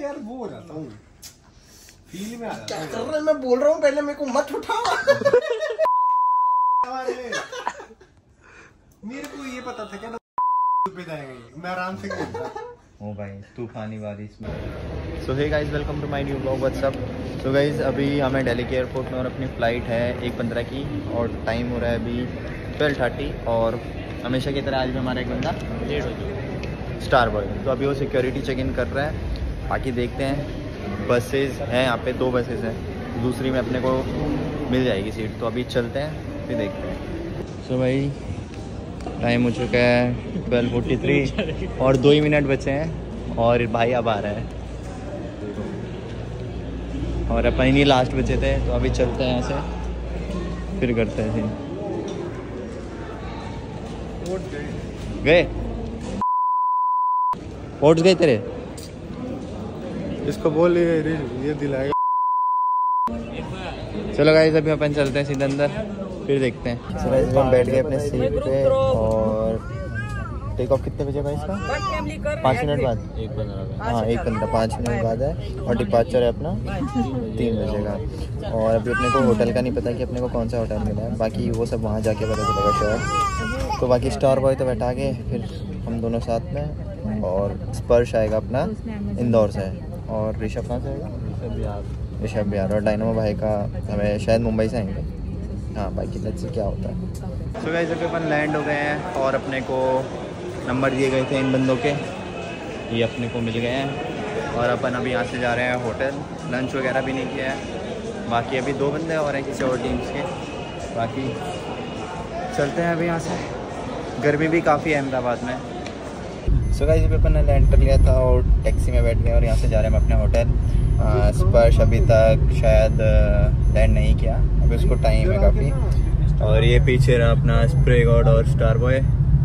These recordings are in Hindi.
यार वो हो जाता हूँ, फील में आ जाता हूँ। कर रहे मैं बोल रहा हूँ पहले मेरे को मत उठाओ। मेरे को ये पता था क्या पे जाएंगे, मैं आराम से खेलता। ओ भाई तूफानी बारिश में। So hey guys, welcome to my new blog. What's up. So guys, अभी हमें दिल्ली के एयरपोर्ट में और अपनी फ़्लाइट है 1:15 की और टाइम हो रहा है अभी 12:30 और हमेशा की तरह आज भी हमारा एक बंदा लेट हो चुका, स्टार बॉय। तो अभी वो सिक्योरिटी चेक इन कर रहा है। बाकी देखते हैं, बसेस हैं यहाँ पे 2 बसेस हैं, दूसरी में अपने को मिल जाएगी सीट। तो अभी चलते हैं फिर देखते हैं। सो भाई टाइम हो चुका है 12:43 और 2 ही मिनट बचे हैं और भाई अब आ रहा है और अपन ही नहीं लास्ट बचे थे। तो अभी चलते हैं ऐसे फिर करते हैं। गए ओट्स गए तेरे? इसको बोल ये दिलाएगा। चलो गाइस, अभी अपन चलते हैं सीधे अंदर फिर देखते हैं। सो गाइस, हम बैठ गए अपने सीट पे और टेक ऑफ कितने बजे भाई इसका? 5 मिनट बाद। 1:15। हाँ 1:15, 5 मिनट बाद है और डिपार्चर है अपना 3 बजे का। और अभी अपने को होटल का नहीं पता कि अपने को कौन सा होटल मिला है, बाकी वो सब वहाँ जाके पता चलेगा शायद। तो बाकी स्टार बॉय तो बैठा के फिर हम दोनों साथ में, और स्पर्श आएगा अपना इंदौर से और ऋषभ कहाँ से आएगा? ऋषभ बिहार। और डायनामो भाई का हमें शायद मुंबई से आएंगे। हाँ बाकी लेट्स सी क्या होता है। सो गाइस, अभी अपन लैंड हो गए हैं और अपने को नंबर दिए गए थे इन बंदों के, ये अपने को मिल गए हैं और अपन अभी यहाँ से जा रहे हैं होटल। लंच वगैरह भी नहीं किया है, बाकी अभी 2 बंदे और हैं किसी और टीम्स के। बाकी चलते हैं अभी यहाँ से। गर्मी भी काफ़ी है अहमदाबाद में। सो गाइस, अभी अपन ने लैंड कर लिया था और टैक्सी में बैठ गए और यहाँ से जा रहे हैं हम अपने होटल। स्पर्श अभी तक शायद लैंड नहीं किया, अभी उसको टाइम है काफ़ी। और ये पीछे रहा अपना स्प्रे गॉड और स्टार बॉय।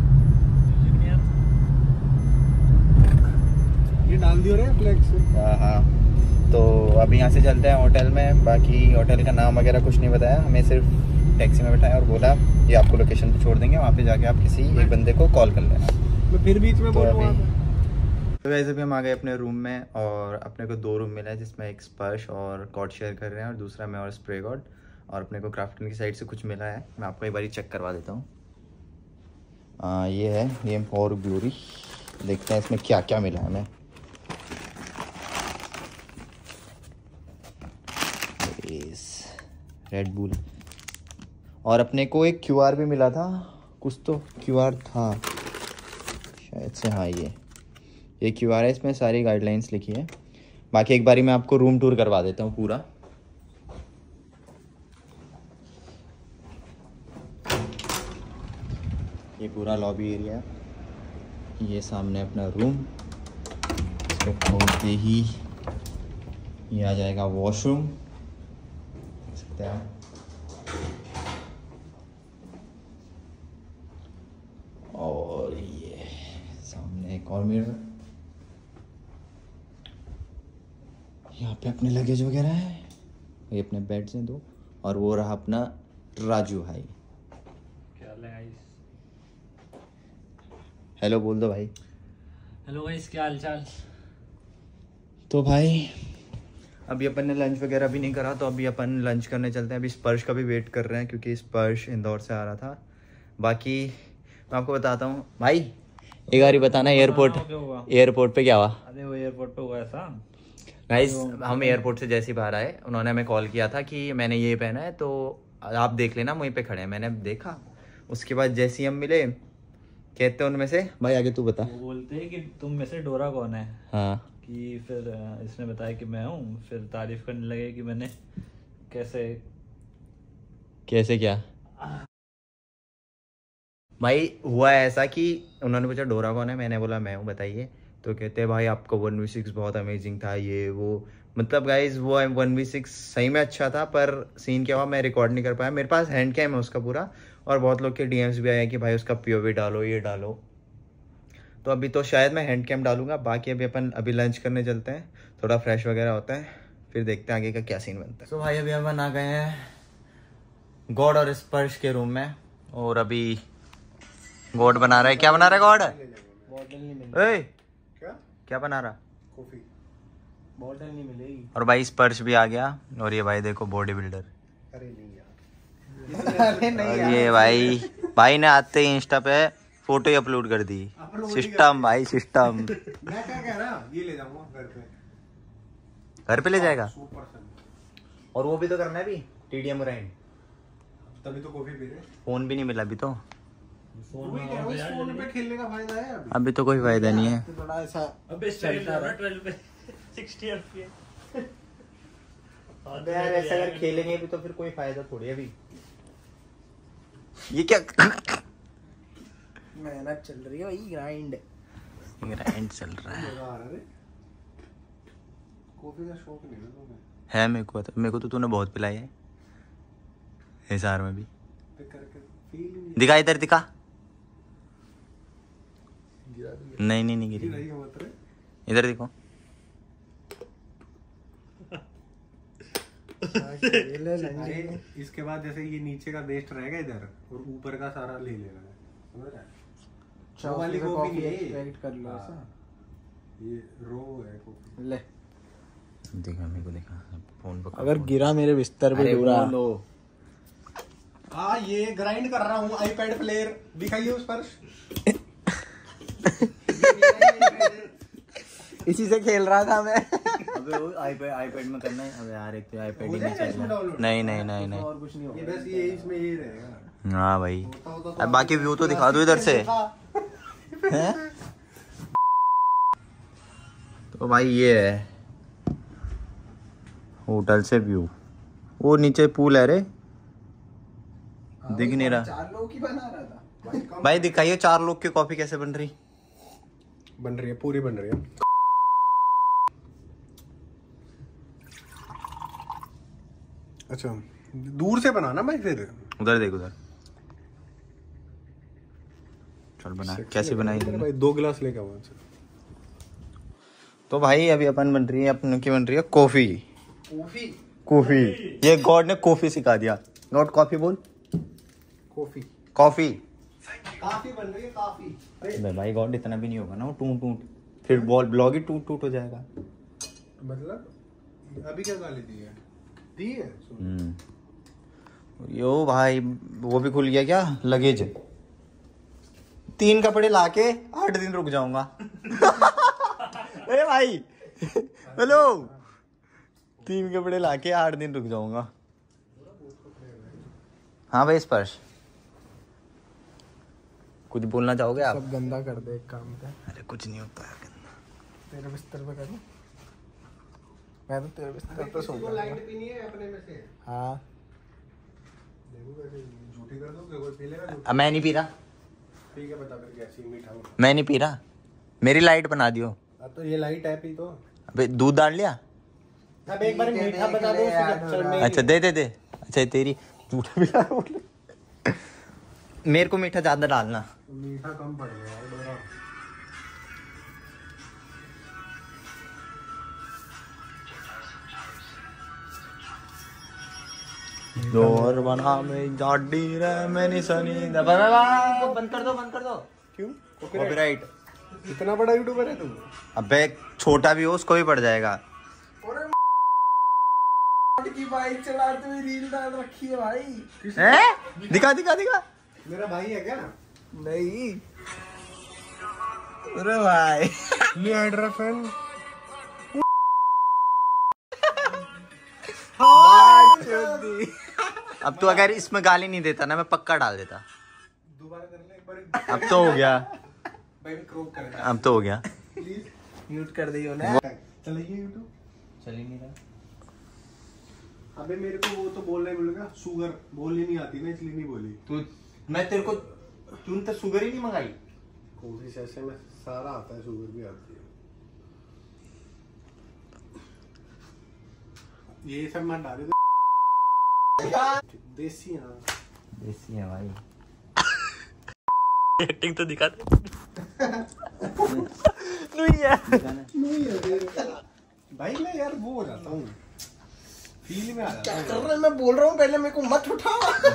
ये डाल दियो रे फ्लेक्स। हाँ, तो अभी यहाँ से चलते हैं होटल में। बाकी होटल का नाम वगैरह कुछ नहीं बताया, हमें सिर्फ टैक्सी में बैठाया और बोला ये आपको लोकेशन पे छोड़ देंगे, वहाँ पे जाके आप किसी एक बंदे को कॉल कर लेना। मैं फिर बीच में बोलूँगा। तो वैसे भी हम आ गए अपने रूम में और अपने को 2 रूम मिला है, जिसमें एक स्पर्श और कॉड शेयर कर रहे हैं और दूसरा मैं और स्प्रे गॉड। और अपने को क्राफ्टन की साइड से कुछ मिला है, मैं आपको एक बार चेक करवा देता हूँ। ये है गेम फॉर ग्लोरी। देखते हैं इसमें क्या क्या मिला है हमें। रेड बुल और अपने को एक QR भी मिला था, कुछ तो QR था शायद से। हाँ ये QR है, इसमें सारी गाइडलाइंस लिखी है। बाकी एक बारी मैं आपको रूम टूर करवा देता हूँ पूरा। ये पूरा लॉबी एरिया है, ये सामने अपना रूम। इसको खोलते ही ये आ जाएगा वॉशरूम, देख सकते हैं आप। और ये सामने एक और मिरर, यहाँ पे अपने लगेज वगैरह है। ये अपने बेड्स हैं 2 और वो रहा अपना राजू भाई। क्या हाल है गाइस? हेलो बोल दो भाई। हेलो गाइस, क्या हाल चाल? तो भाई अभी अपन ने लंच वगैरह भी नहीं करा, तो अभी अपन लंच करने चलते हैं। अभी स्पर्श का भी वेट कर रहे हैं क्योंकि स्पर्श इंदौर से आ रहा था। बाकी मैं आपको बताता हूँ भाई, एक बार ही बताना एयरपोर्ट पे क्या हुआ? अरे वो एयरपोर्ट पे हुआ ऐसा गाइस, हम एयरपोर्ट से जैसे ही बाहर आए, उन्होंने हमें कॉल किया था कि मैंने ये पहना है तो आप देख लेना, वहीं पे खड़े हैं। मैंने देखा, उसके बाद जैसे ही हम मिले, कहते हैं उनमें से भाई आगे तू बता। वो बोलते हैं कि तुम में से डोरा कौन है। हाँ, कि फिर इसने बताया कि मैं हूँ, फिर तारीफ करने लगे कि मैंने कैसे क्या भाई हुआ ऐसा कि उन्होंने पूछा डोरा कौन है, मैंने बोला मैं हूँ, बताइए। तो कहते हैं भाई आपका 1v6 बहुत अमेजिंग था, ये वो। मतलब गाइज वो 1v6 सही में अच्छा था, पर सीन क्या हुआ मैं रिकॉर्ड नहीं कर पाया। मेरे पास हैंड कैम है उसका पूरा, और बहुत लोग के DMs भी आए कि भाई उसका POV डालो, ये डालो। तो अभी तो शायद मैं हैंड कैम डालूंगा। बाकी अभी लंच करने चलते हैं, थोड़ा फ्रेश वगैरह होता है, फिर देखते हैं आगे का क्या सीन बनता है। तो भाई अभी अपन आ गए हैं गॉड और स्पर्श के रूम में, और अभी गॉड बना रहा है। क्या बना रहा है गॉड? क्या बना रहा? कॉफी। बॉटल नहीं मिलेगी। और भाई स्पर्श भी आ गया। और ये भाई देखो बॉडी बिल्डर। अरे नहीं यार, अरे नहीं और यार। ये भाई ने आते ही इंस्टा पे फोटो ही अपलोड कर दी। अपलोड ही सिस्टम भाई सिस्टम। मैं क्या कह रहा, ये ले जाऊंगा घर पे। घर पे ले जाएगा। 100%। और वो भी तो करना है भी TDM ग्राइंड। तभी तो कॉफी पी रहे। फोन भी नहीं मिला अभी तो। वही कह रहा हूँ, इस फोन पे खेलने का फायदा है अभी। अभी तो कोई फायदा नहीं है। बड़ा ऐसा अबे चलता रहा 12 पे 60 FPS। यार ऐसा अगर खेलेंगे भी तो फिर कोई फायदा थोड़ी है अभी। ये क्या मेहनत चल रही है भाई, ग्राइंड। ग्राइंड चल रहा है। मजा आ रहा है। कॉफी का शौक नहीं है तुम्हें? है मेरे को तो तूने बहुत पिलाई है हिसार में भी। पिक करके फील दिखा इधर दिखा। गिरा दी। नहीं गिरी। गिरा ही मत रे। इधर देखो। अरे इसके बाद जैसे ये नीचे का वेस्ट रहेगा इधर और ऊपर का सारा ले लेना है, समझ रहा है? वो वाली कॉफी नहीं है ये। एक्सट्रैक्ट कर लो हाँ। ऐसा। ये रो है कॉफी। ले, दिखा मेरे को दिखा फोन पकड़। अगर गिरा मेरे बिस्तर पे गिरा। हाँ ये ग्राइंड कर रहा हूँ आईपैड प्लेयर, दिखाइए उस पर। इसी से खेल रहा था मैं। अबे वो आईपैड में करना है। अबे यार एक तो आईपैड हो ही नहीं जाएगा इसमें चल रहा। डाउनलोड? नहीं और कुछ नहीं ये होगा। बस ये इसमें ये रहेगा। हाँ भाई। होता अब बाकी व्यू तो दिखा दो इधर से। हैं? तो भाई ये है होटल से व्यू। वो नीचे पूल है रे, दिख नहीं रहा। 4 लोगों की बना रहा था। भाई दिखाइए 4 लोग की कॉफी कैसे बन रही। बन रही है, पूरी बन रही है। अच्छा दूर से बनाना भाई फिर। उधर देख उधर। चल बना कैसे बनाई अरे भाई 2 गिलास लेके आओ। तो भाई अभी अपन बन रही है अपने की बन रही है कॉफी। कॉफी कॉफी ये गॉड ने कॉफी सिखा दिया। गॉड कॉफी बोल। Coffee coffee. काफी बन रही है काफी। भाई गॉड इतना भी नहीं होगा ना वो टूट फिर ब्लॉग ही टूट हो जाएगा। मतलब अभी क्या गाली दी है यो भाई वो भी खुल गया क्या लगेज। 3 कपड़े लाके 8 दिन रुक जाऊंगा। ए भाई हेलो 3 कपड़े लाके 8 दिन रुक जाऊंगा। हाँ भाई स्पर्श कुछ बोलना चाहोगे आप? सब गंदा कर दे एक काम पे। अरे कुछ नहीं होता है गंदा। तेरे बिस्तर पे करूं? मैं तो तेरे बिस्तर पे सो इसको जाऊंगा। लाइट पीनी है अपने में से। हाँ देखो कैसे झूठी कर दो, कोई पी लेगा झूठी। अब मैं नहीं पी रहा। ठीक है बता फिर कैसी मीठा हो। मैं नहीं पी रहा। मेरी लाइट बना दियो। अब तो ये लाइट है पी तो। अबे दूध डाल लिया। अब एक बार मीठा बता दो उसको। अच्छा दे। अच्छा तेरी झूठा भी बोल। मेरे को मीठा ज्यादा डालना। मीठा कम पड़ गया यार डोरा। जोर बना में जाडी रे मैंने सनी बंद कर दो। क्यों? कॉपीराइट। इतना बड़ा यूट्यूबर है तू? अबे छोटा भी हो उसको भी पड़ जाएगा। की बाइक चलाते हुए रील डाल रखी है भाई। हैं? दिखा मेरा भाई है क्या? नहीं अरे भाई लिएंडर फैन। अब तो अगर इसमें गाली नहीं देता ना मैं पक्का डाल देता। दोबारा कर ले एक बार। अब तो हो गया। भाई क्रॉप कर दे अब तो हो गया। प्लीज। म्यूट कर दियो ना। चलिए यूट्यूब। चल ही नहीं रहा। अबे मेरे को वो तो बोलने मिलेगा, शुगर बोलनी नहीं आती ना इसलिए नहीं बोली। तू मैं तेरे को तूने तो शुगर ही नहीं मंगाई। कोशिश ऐसे में सारा आता है, शुगर भी आती है। ये सब मत डाले। देसी हाँ देसी है भाई। एक्टिंग तो दिखा दे। नहीं है भाई मैं यार वो हो जाता हूँ, फील में आ जाता क्या हूँ। कर रहा है? मैं बोल रहा हूँ पहले मेरे को मत उठा।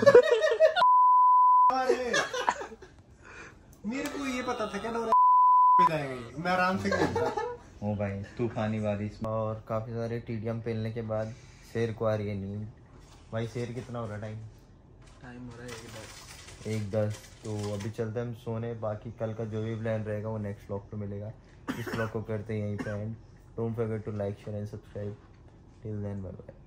अरे मेरे को ये पता था क्या डोरा पे जाएगा ये। मैं आराम से खेलता। ओ भाई तूफानी बारिश और काफ़ी सारे टीडीएम पेलने के बाद शेर को आ रही है नींद। भाई शेर कितना हो रहा टाइम हो रहा है 1:10। तो अभी चलते हैं हम सोने। बाकी कल का जो भी प्लान रहेगा वो नेक्स्ट व्लॉग पे मिलेगा। इस व्लॉग को करते हैं यहीं पे end. Don't forget to like share and subscribe. Till then bye bye.